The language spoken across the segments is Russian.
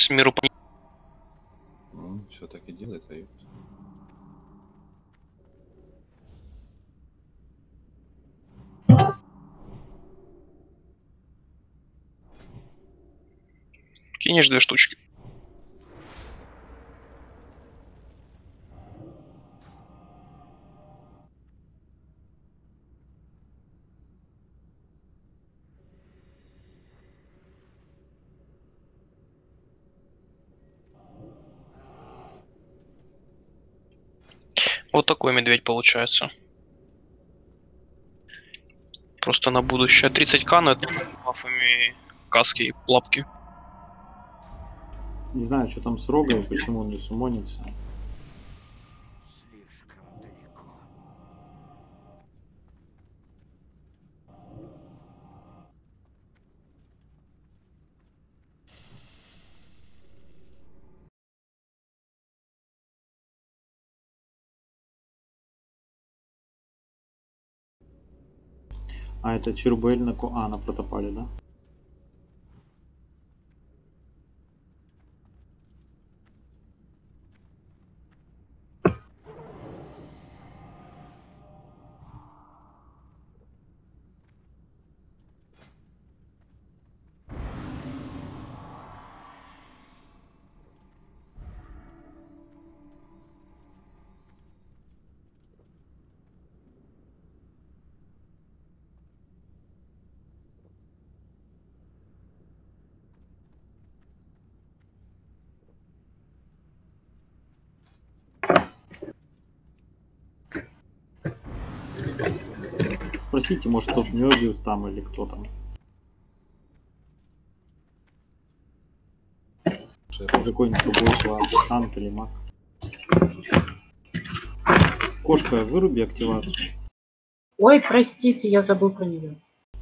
С миру по... Ну, все так и делается, ёпта. Кинешь 2 штучки. Вот такой медведь получается. Просто на будущее. 30к, но это с бафами каски и лапки. Не знаю, что там с Рогой, почему он не сумонится. А это Чурбель на на протопале, да? Спросите, может тот Мёбиус там или кто там. Какой-нибудь другой класс, танк или маг. Кошка, выруби активацию. Ой, простите, я забыл про нее.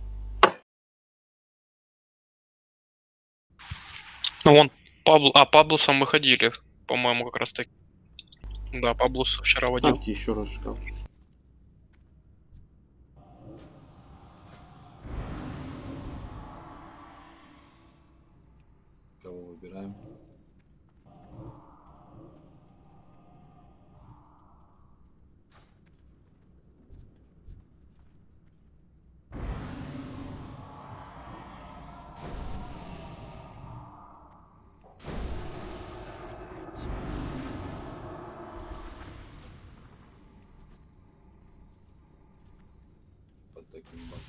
Ну вон, Паблусом мы ходили, по-моему, как раз таки. Да, Паблус вчера водил. Ставьте еще раз шкаф. Кого выбираем? Под таким боком.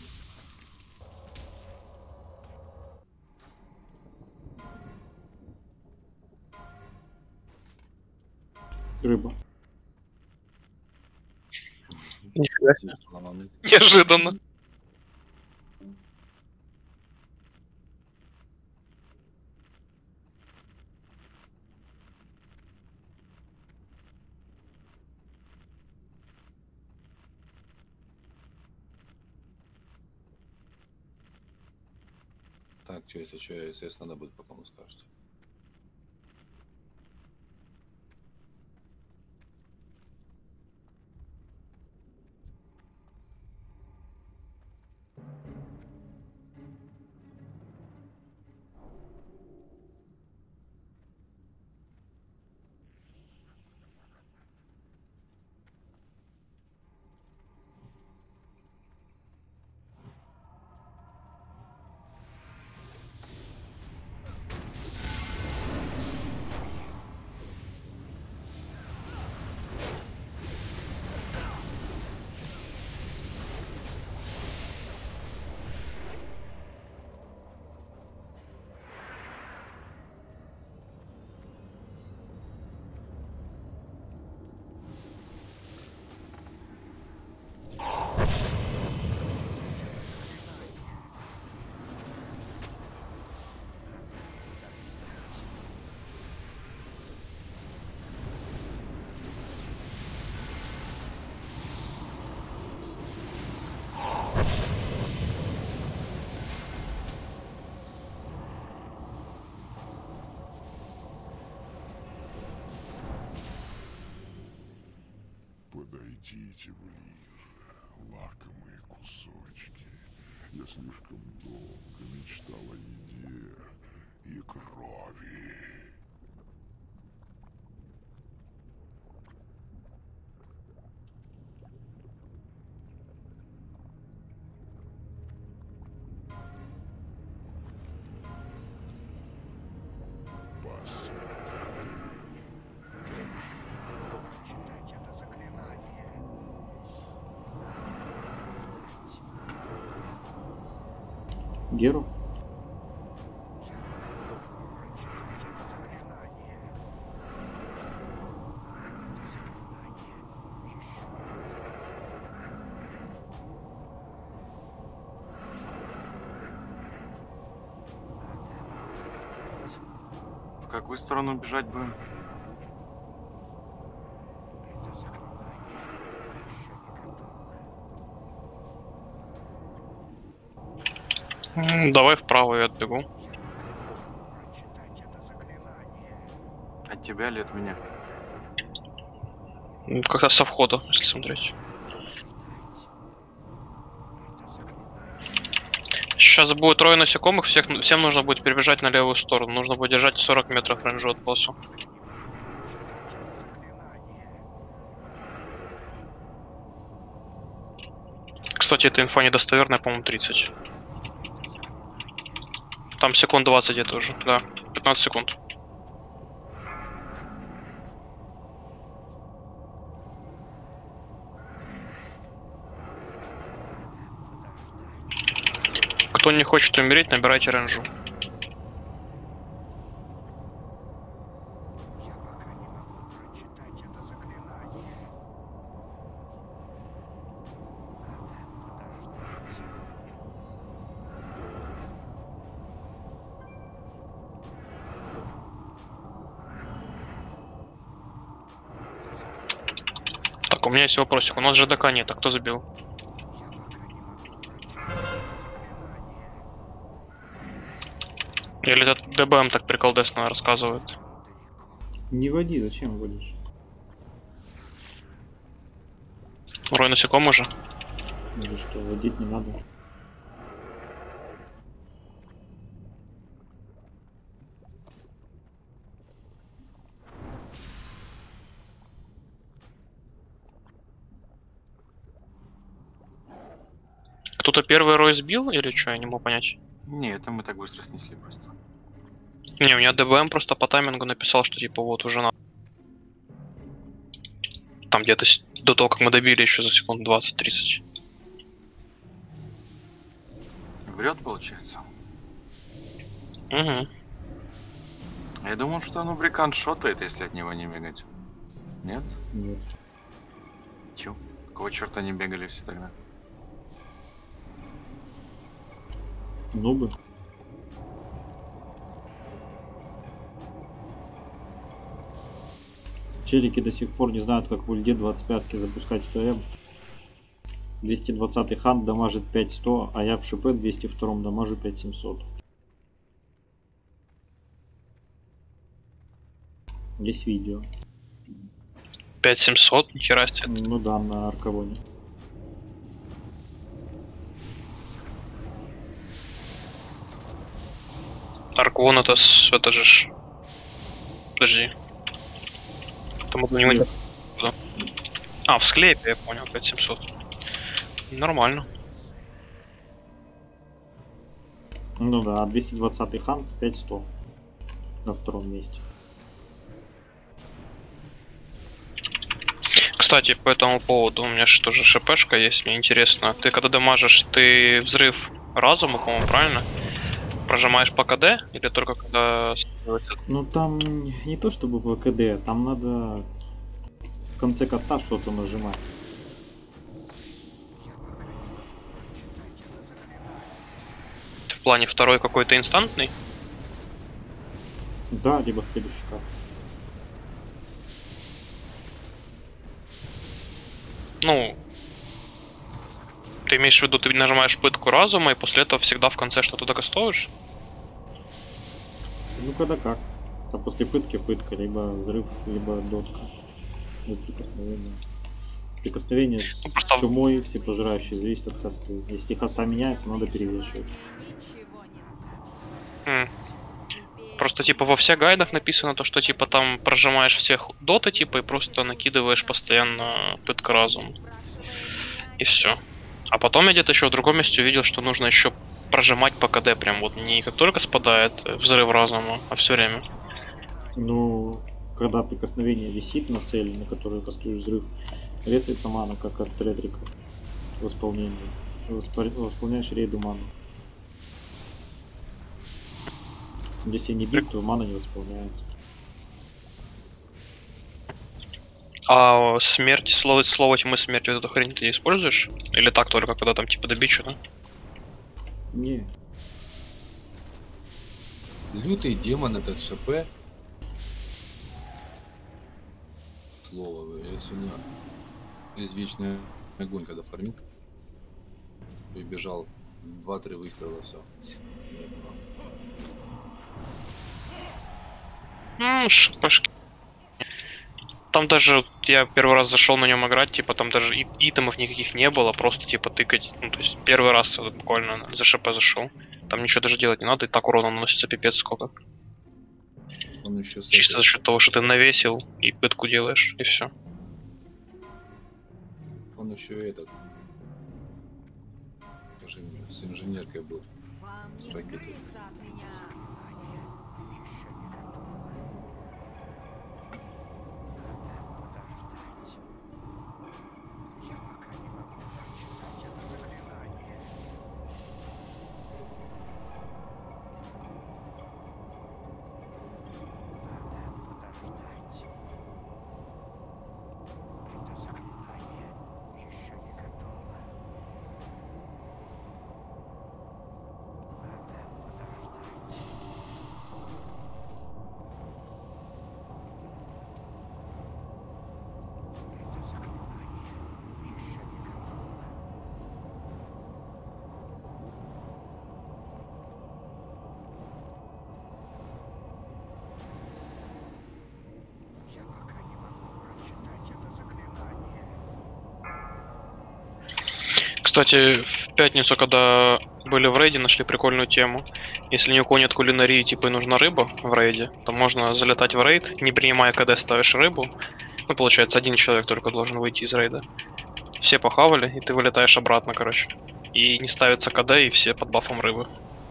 Рыба. Нифига себе. Сломанный. Неожиданно. Так, что, если что, естественно, надо будет, по кому скажете. Подойдите ближе, лакомые кусочки. Я слишком долго мечтал о еде и крови. Геру? В какую сторону бежать будем? Давай вправо я отбегу. От тебя или от меня? Как раз со входа, если смотреть. Сейчас будет трое насекомых, всем нужно будет перебежать на левую сторону. Нужно будет держать 40 метров рейнджу от босса. Кстати, эта инфа недостоверная, по-моему, 30. Там секунд 20 где-то уже, да, 15 секунд. Кто не хочет умереть, набирайте рейнджу. Так, у меня есть вопросик. У нас ЖДК нет, а кто забил? Или этот ДБМ так приколдесно рассказывает? Не води, зачем водишь? Рой насекомый же. Или что, водить не надо. Кто-то первый рой сбил или что, я не могу понять. Не, это мы так быстро снесли просто. Не, у меня ДБМ просто по таймингу написал, что типа вот уже надо. Там где-то до того, как мы добили, еще за секунд 20-30. Врет, получается. Угу. Я думал, что нубрикант шотает, если от него не бегать. Нет? Нет. Чё? Какого черта не бегали все тогда? Нубы. Челики до сих пор не знают, как в ульде 25-ки запускать ХМ. 220 хан дамажит 5100, а я в ШП 202 дамажу 5700. Есть видео. 5700, нихера себе. Ну да, на Аркавоне. Арквон это же Подожди. Это мы не выйдем. А, в склепе, я понял, 5700. Нормально. Ну да, 220 хан 5100 на втором месте. Кстати, по этому поводу у меня же тоже ШПшка есть, мне интересно. Ты когда дамажишь, ты взрыв разума, по-моему, правильно? Прожимаешь по КД или только когда... Ну там не то чтобы по КД, там надо в конце коста что-то нажимать. В плане второй какой-то инстантный? Да, либо следующий каст. Ну, ты имеешь в виду, ты нажимаешь пытку разума и после этого всегда в конце что-то докастовываешь? Ну когда как. А после пытки пытка, либо взрыв, либо дотка. Ну, прикосновение. Прикосновение с просто... чумой, всепожирающий, зависит от хоста. Если хоста меняется, надо перевешивать. Просто типа во всех гайдах написано то, что типа там прожимаешь всех доты типа и просто накидываешь постоянно пытка разума. И все. А потом я где-то еще в другом месте увидел, что нужно еще прожимать по КД, прям вот не как только спадает взрыв разума, а все время. Ну, когда прикосновение висит на цели, на которую кастуешь взрыв, ресается мана, как от редрика в исполнении. Восполняешь рейду ману. Если не бить, то мана не восполняется. А смерть, слово тьмы смерти, вот эту хрень ты используешь? Или так только, когда там типа добить что-то? Не. Лютый демон этот ШП. Слово, я сегодня извечный огонь, когда фармил. Прибежал 2-3 выстрела, все. Шпашки. Там даже я первый раз зашел на нем играть, типа там даже итемов никаких не было, просто типа тыкать. Ну, то есть первый раз буквально за ШП зашел. Там ничего даже делать не надо, и так урона наносится пипец сколько. Он еще Чисто за счет того, что ты навесил и пытку делаешь, и все. Он еще этот. Скажи мне, с инженеркой был. С ракетой. Кстати, в пятницу, когда были в рейде, нашли прикольную тему. Если ни у кого нет кулинарии, типа и нужна рыба в рейде, то можно залетать в рейд, не принимая КД, ставишь рыбу. Ну, получается, один человек только должен выйти из рейда. Все похавали, и ты вылетаешь обратно, короче. И не ставится КД, и все под бафом рыбы.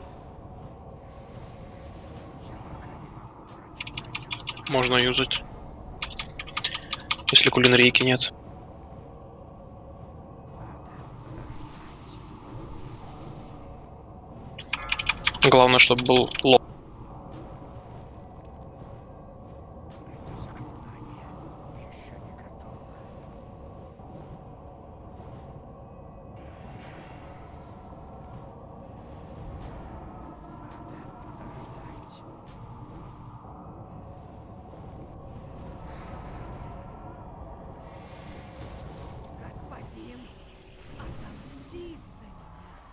Можно юзать. Если кулинарийки нет. Главное, чтобы был лоб. Господин, отомстит за меня.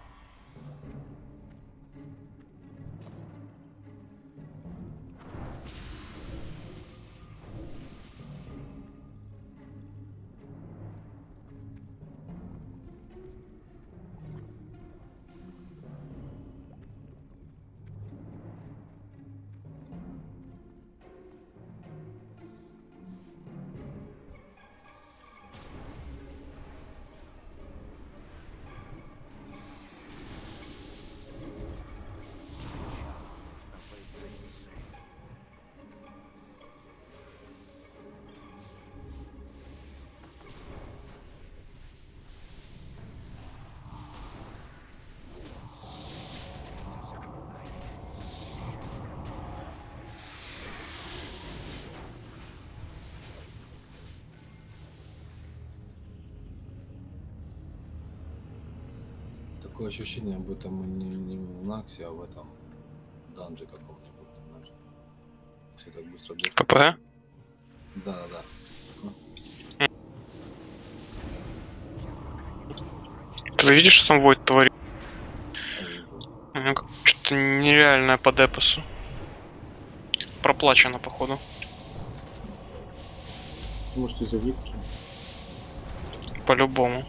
Такое ощущение, будто мы не в Наксе, а в этом данже каком-нибудь, там, знаешь. Все так быстро бегают. КП? Да. Ты видишь, что там Войд творит? Что-то нереальное по депосу. Проплачено, походу. Может, из-за випки. По-любому.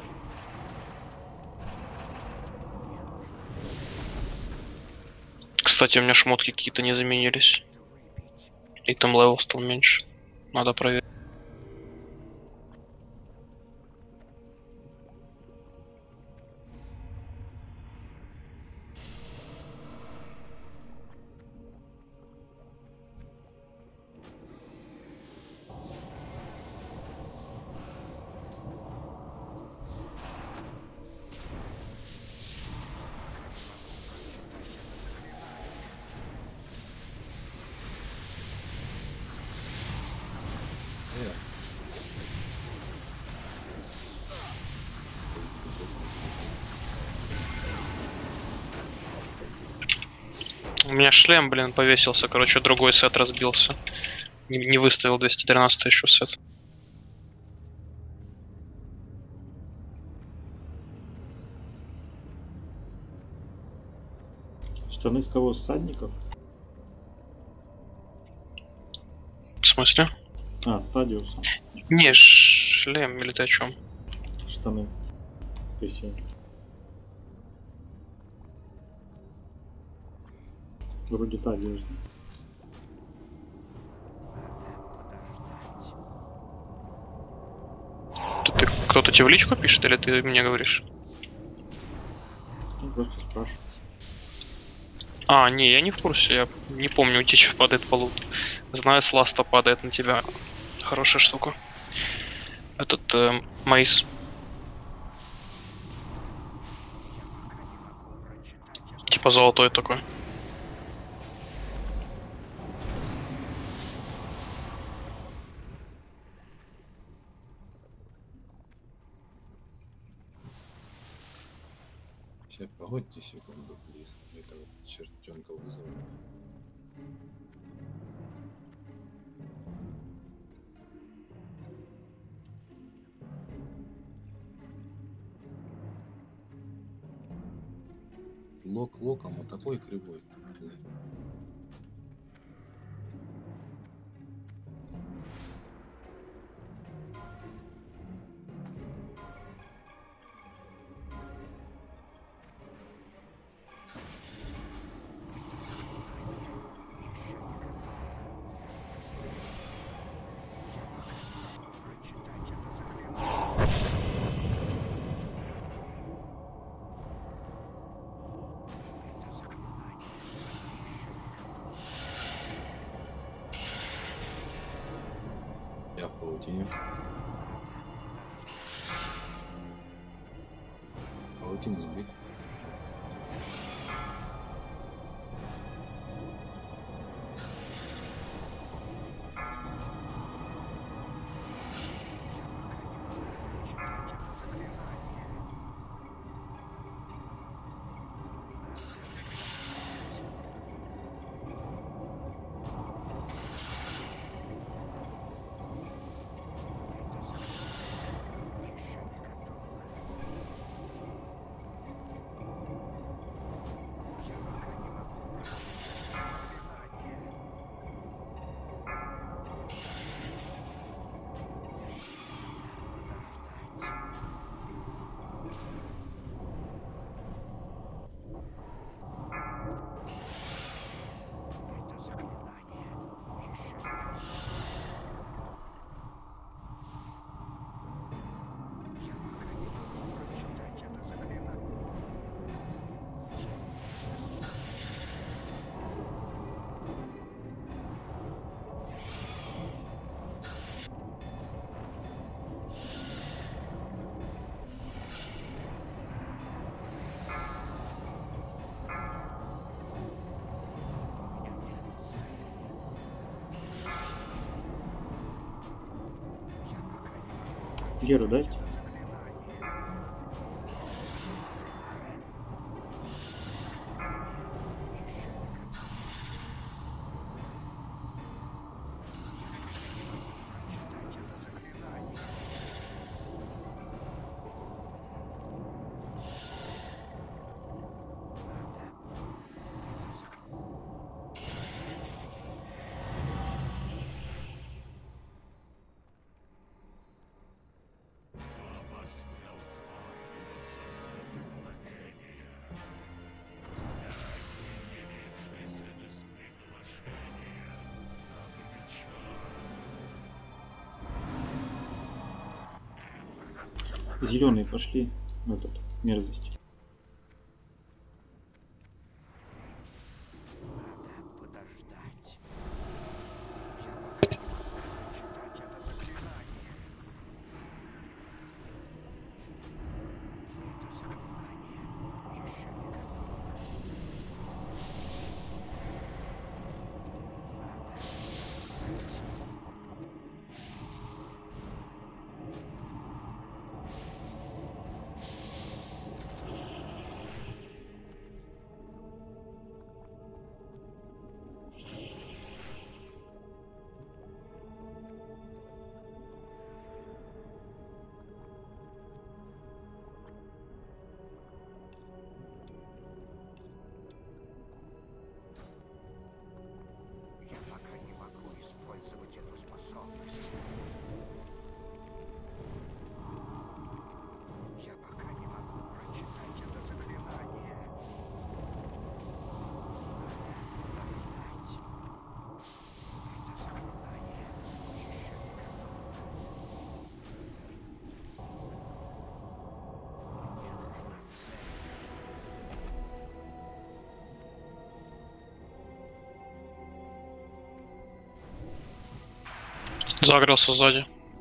Кстати, у меня шмотки какие-то не заменились. И там левел стал меньше. Надо проверить. У меня шлем, блин, повесился, короче, другой сет разбился. Не выставил 213 еще сет. Штаны с кого? Всадников? В смысле? А, Стадиуса. Не, шлем, или ты о чем? Штаны. Ты все. Вроде та одежда. Ты кто-то тебе в личку пишет, или ты мне говоришь? Ну, просто спрашиваю. А, не, я не в курсе, я не помню, у тебя что падает по луту. Знаю, с ласта падает на тебя. Хорошая штука. Этот Мейс. Типа золотой такой. Сейчас погодьте секунду, плиз. Этого чертенка вызову. Лок локом, вот такой кривой. Блин. Я в паутине. Паутину сбить. Геру дайте. Зеленые пошли в этот мерзость. Загрелся сзади.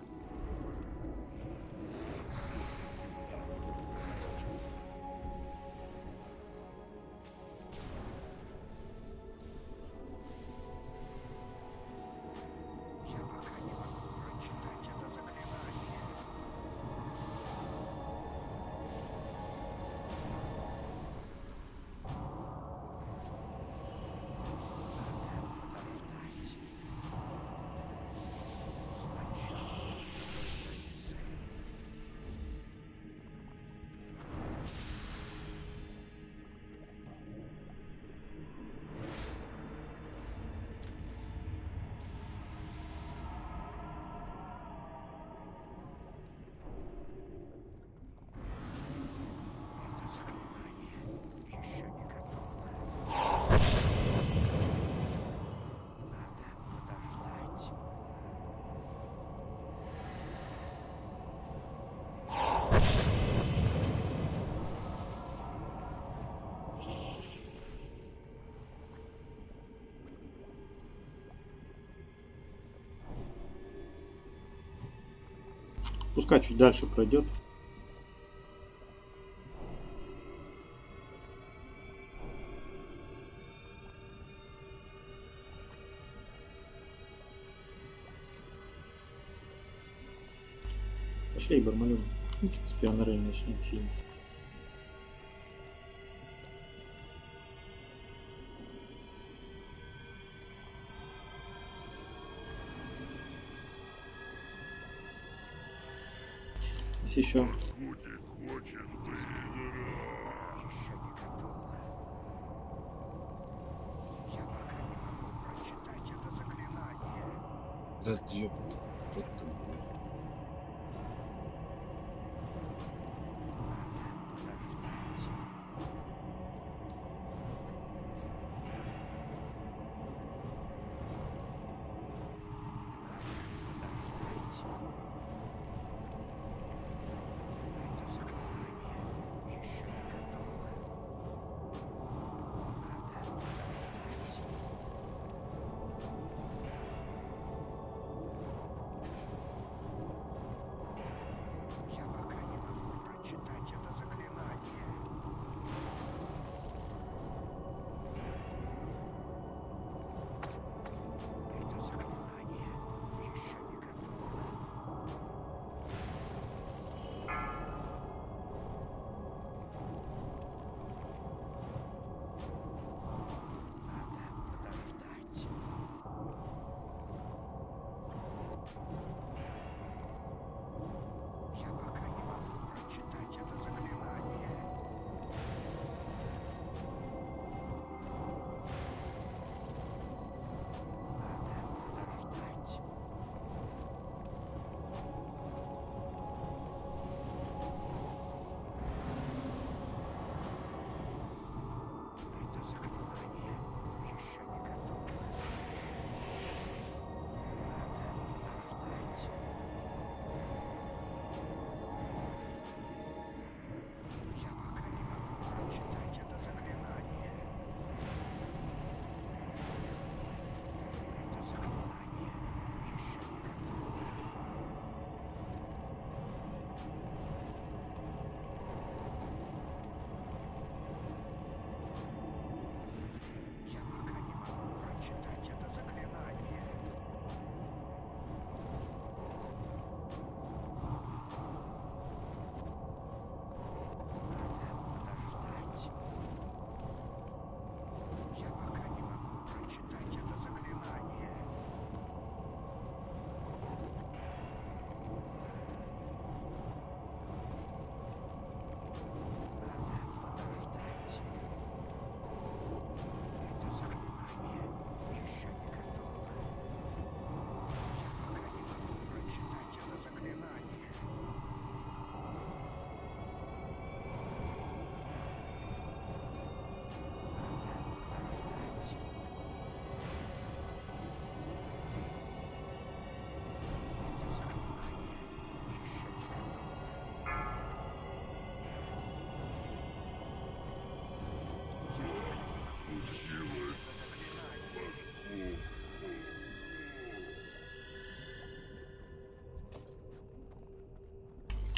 Пускай чуть дальше пройдет. Пошли, Бармалюк. В принципе, он на рейне начнет хилить. Если еще Да ёпт, кто ты, блин.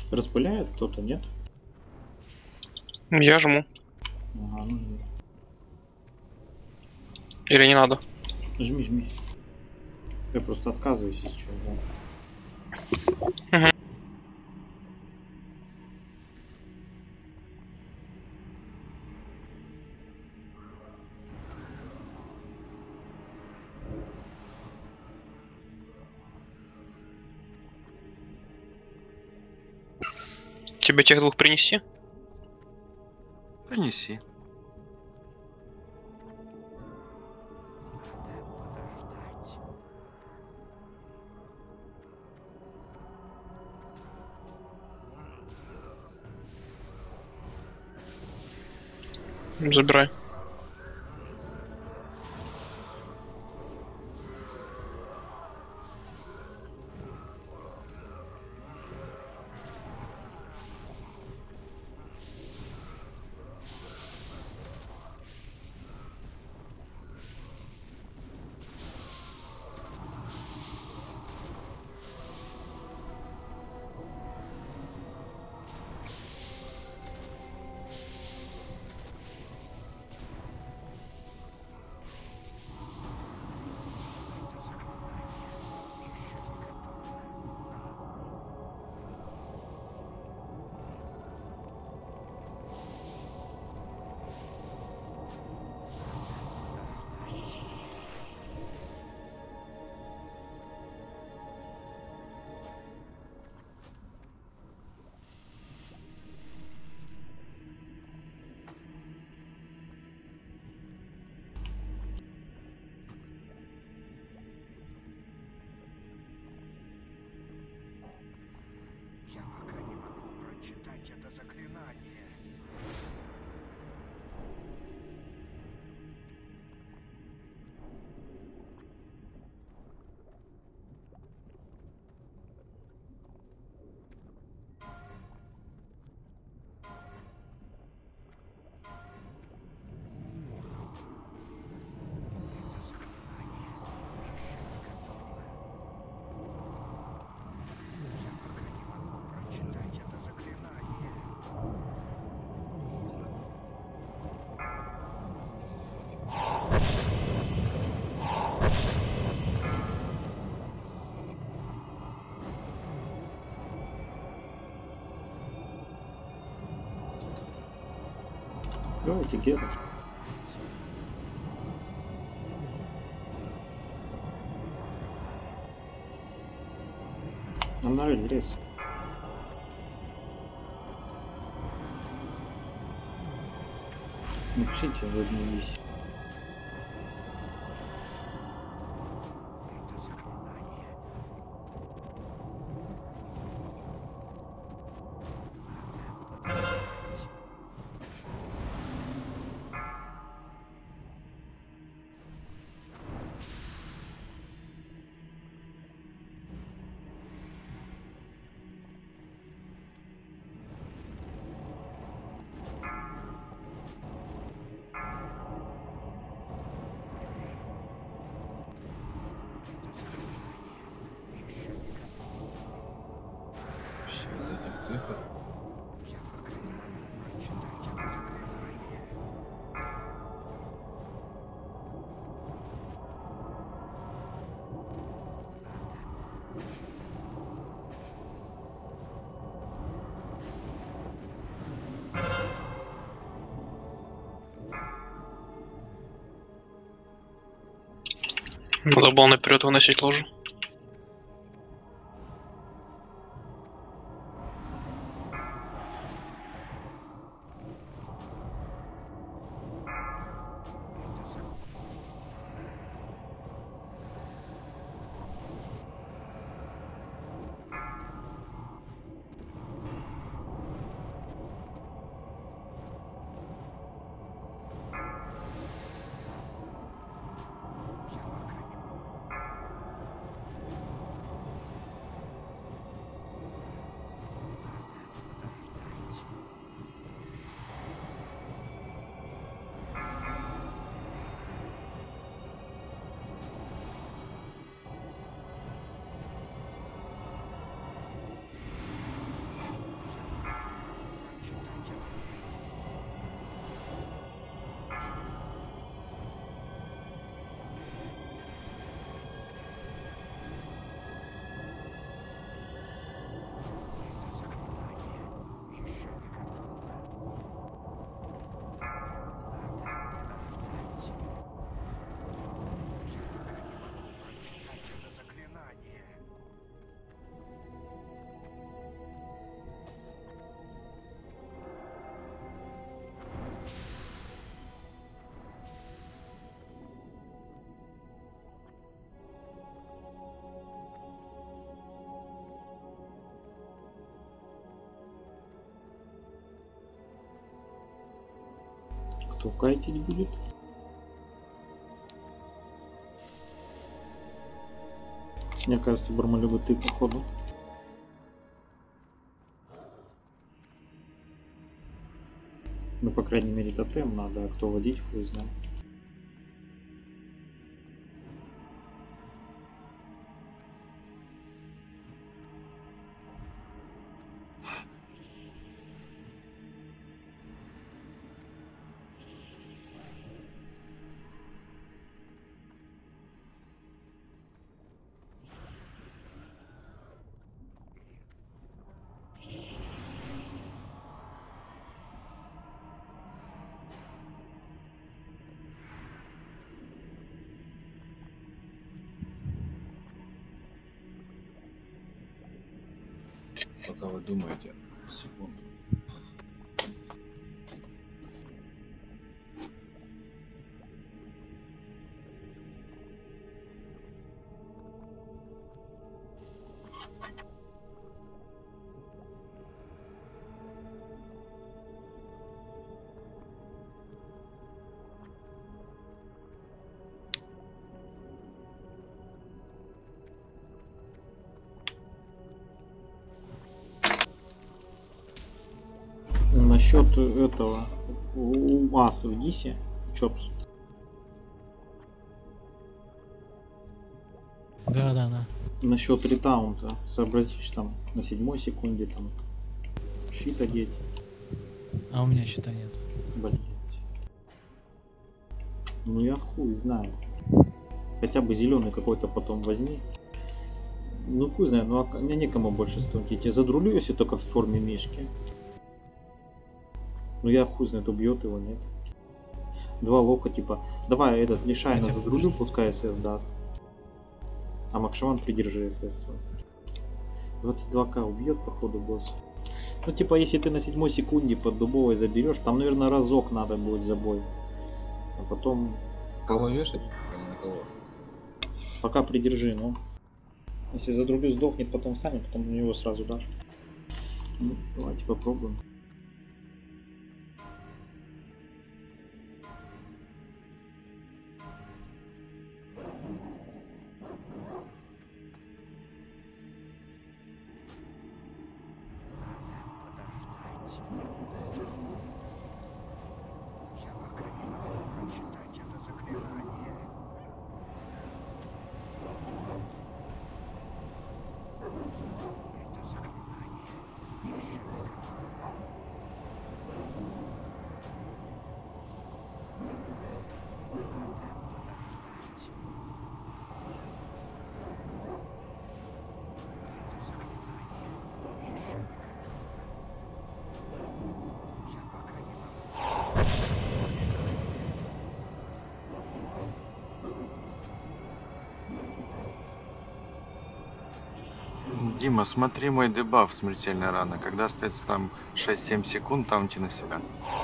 Распыляет кто-то, нет? Я жму. Ага, ну жми. Или не надо? Жми, жми. Я просто отказываюсь, если что, да. Тебе тех двух принести? Принеси. Забирай. Я пока не могу прочитать это заклинание. Прочитать это заклинание. Давайте Гера. Анарель в лес. Напишите в одну миссию. Это заклинание. Вообще из этих цифр. Я пока не могу прочитать это заклинание. Надо было наперед выносить ложу. Я пока не могу. Кто кайтить будет? Мне кажется, Бармалюба, ты походу. Ну, по крайней мере, тотем надо, а кто водить, хуй знает. Пока вы думаете, секунду. Насчет этого у Аса в Дисе, Чопс. Да. Насчет ретаунта, сообразишь там на 7 секунде там щит одеть. А у меня щита нет. Блять. Ну я хуй знаю. Хотя бы зеленый какой-то потом возьми. Ну хуй знаю, ну а мне некому больше стонтить. Я задрулю, если только в форме мишки. Ну я хуй знает, убьет его, нет. 2 лока типа. Давай этот лишай на задрулю, пускай СС даст. А Макшаман придержи СС свой. 22к убьет походу босс. Ну типа если ты на 7 секунде под дубовой заберешь, там наверное разок надо будет забой. А потом... Кого вешать? А не на кого? Пока придержи, ну. Если задрулю сдохнет, потом встанет, потом на него сразу дашь. Ну, давайте попробуем. Я пока не могу прочитать это заклинание. Это заклинание еще не готово. Дима, смотри мой дебаф смертельная рана. Когда остается там 6-7 секунд, таунти на себя.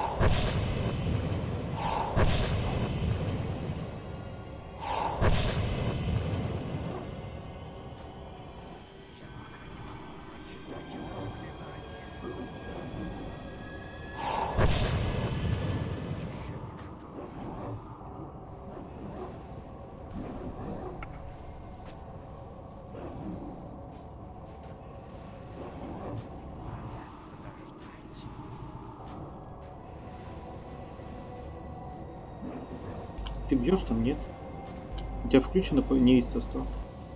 Ты бьешь там, нет? У тебя включено неистовство?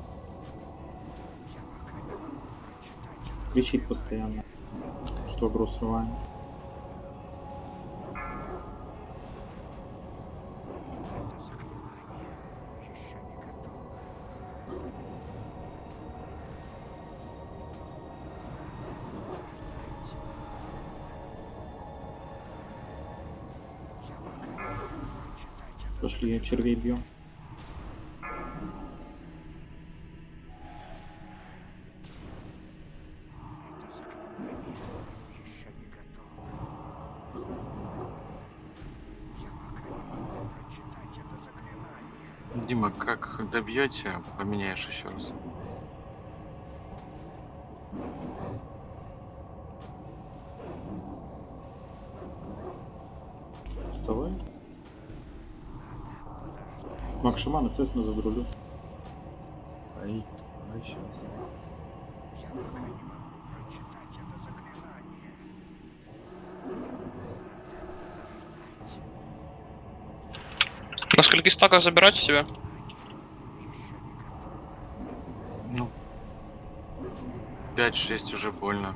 Кричит постоянно, что агро срываем. Пошли, червей бьем. Дима, как добьете, поменяешь еще раз. Вставай. Макшиман, естественно, задрулю. Ай, сейчас. Я пока не могу прочитать это заклинание. На скольких стаках забирать себя? Ну, 5-6 уже больно.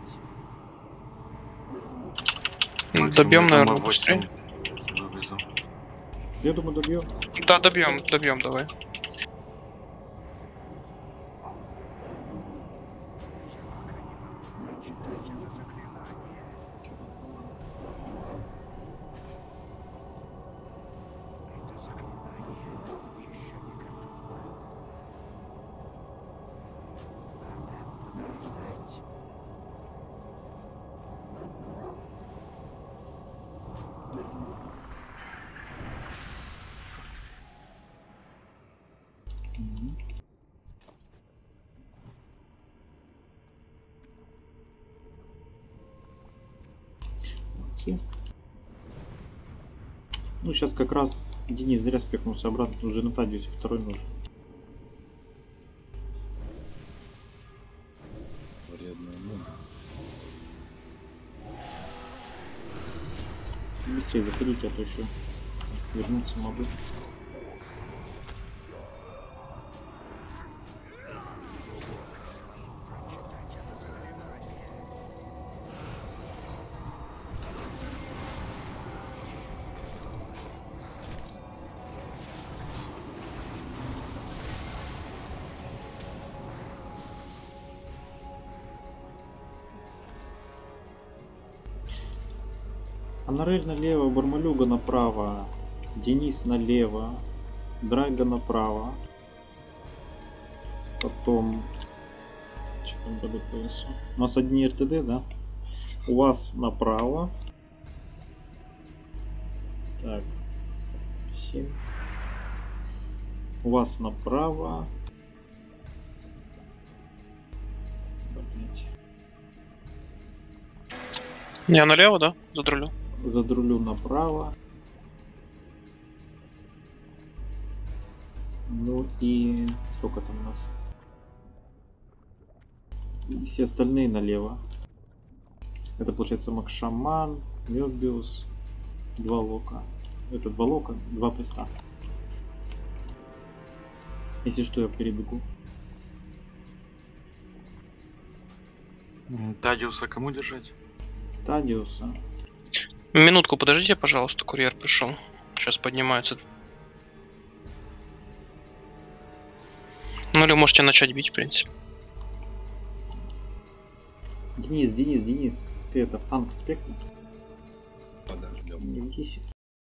Добьем, Максимум, наверное, думаю, 8 быстрее. вывезу. Я думаю, добью. Да, добьем, давай. Прочитать это заклинание. Это заклинание еще не готово. Надо подождать. Мгм. Молодцы. Ну, сейчас как раз Денис зря спекнулся обратно, тут же на Тадиусе второй нужен. Вредная мука. Быстрее заходите, а то еще вернуться могу. Анарель налево, Бармалюга направо, Денис налево, Драйга направо. Потом... Что там по ДПС? У нас одни РТД, да? У вас направо. Так, 7. У вас направо. Блять. Не, налево, да? Задрулю. Задрулю направо. Ну и сколько там у нас? И все остальные налево. Это получается Макшаман, Мёбиус, 2 лока. Это 2 лока, 2 приста. Если что, я перебегу. Тадиуса кому держать? Тадиуса. Минутку подождите, пожалуйста, курьер пришел. Сейчас поднимается. Ну или можете начать бить, в принципе. Денис, ты это в танк спекнул? Подождем. Не вкись.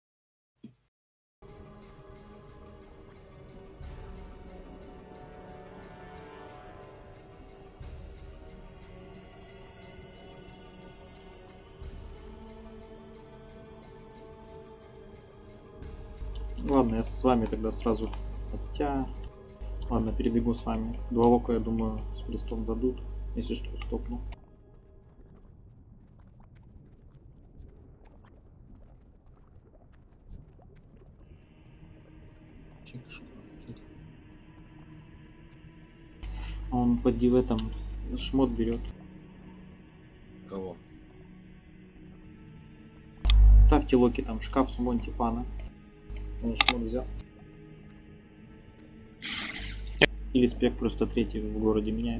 Ладно, я с вами тогда сразу. Хотя... Ладно, перебегу с вами. 2 лока, я думаю, с престом дадут. Если что, стопну. Он поди в этом шмот берет. Кого? Ставьте локи там, шкаф с Монтипана. Он шмот взял. Или спек просто третий в городе меняет.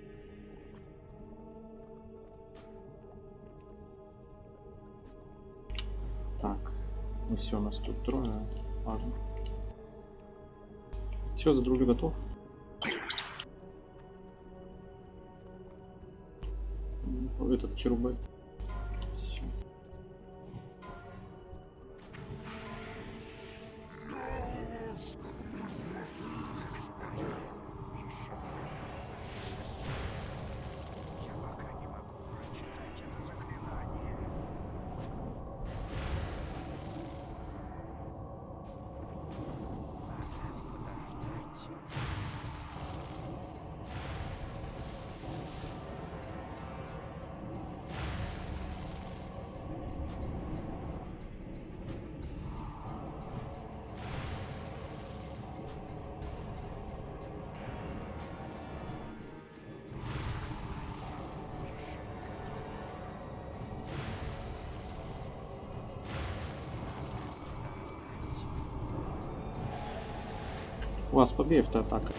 Так, ну все, у нас тут трое. Важно. Все, за друга готов. Этот черубай. Все. Я пока не могу прочитать это заклинание. Надо подождать. У вас побей автоатака.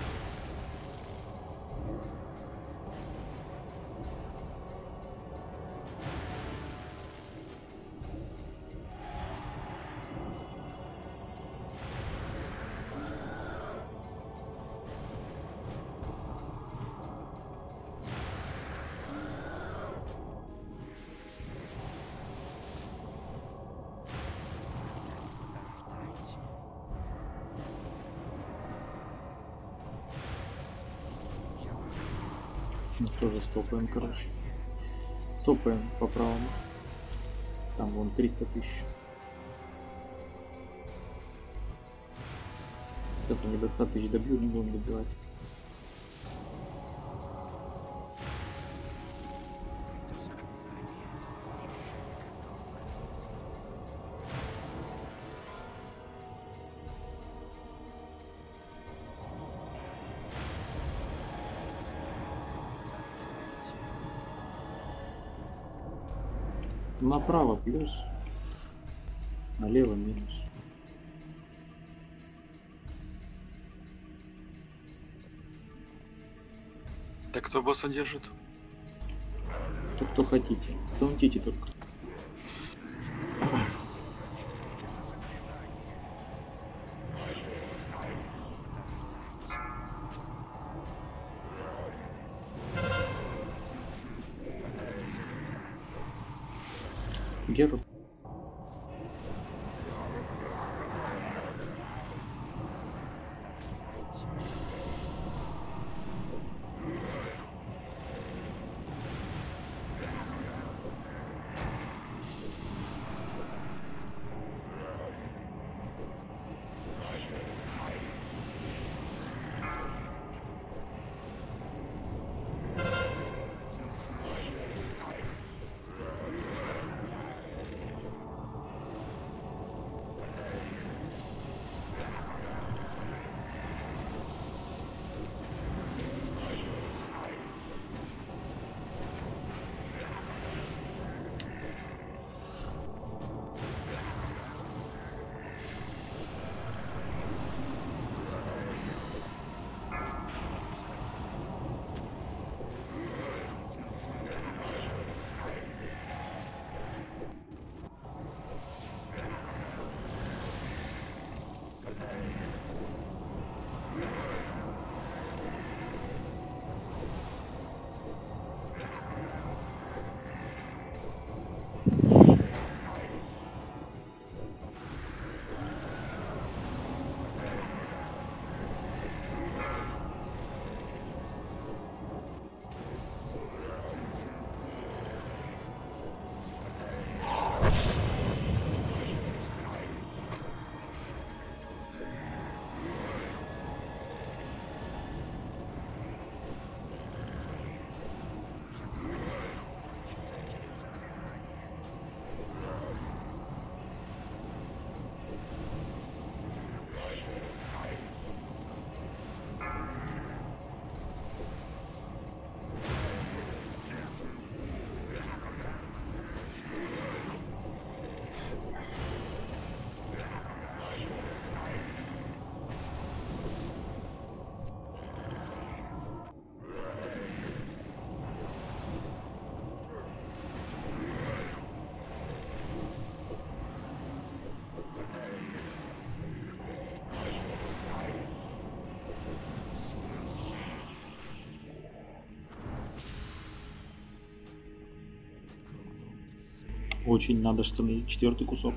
Мы тоже стопаем, короче. Стопаем по правому. Там вон 300 тысяч. Сейчас они до 100 тысяч добьют, не будем добивать. Направо плюс, налево минус. Так кто босса держит? Так кто хотите, стаунтите только. Геру. Очень надо штаны. 4-й кусок.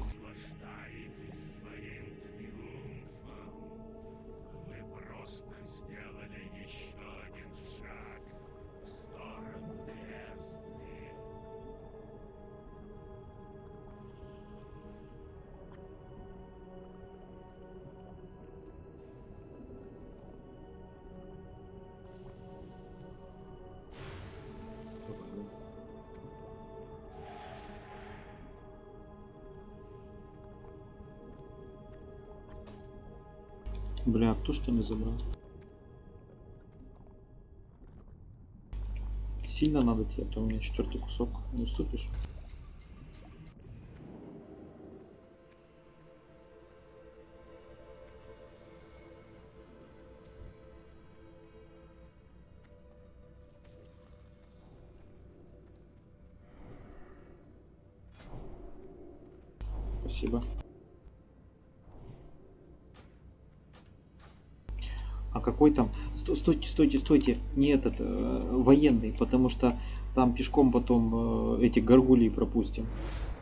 Бля, кто что не забрал? Сильно надо тебе, а то у меня 4-й кусок. Не уступишь? спасибо. А какой там? Стойте, стойте, стойте. Не этот, военный, потому что там пешком потом эти горгулии пропустим.